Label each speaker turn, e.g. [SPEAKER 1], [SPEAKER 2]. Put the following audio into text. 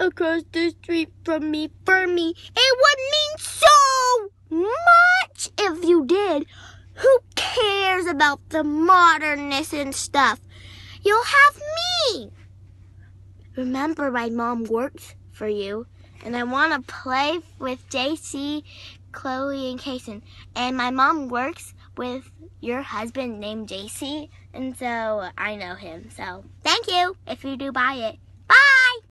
[SPEAKER 1] across the street from me for me. It would mean so much if you did. Who cares about the modernness and stuff? You'll have me. Remember, my mom works for you, and I want to play with J-Si, Kellie, and Kinsey. And my mom works with your husband named J-Si, and so I know him. So thank you if you do buy it. Bye!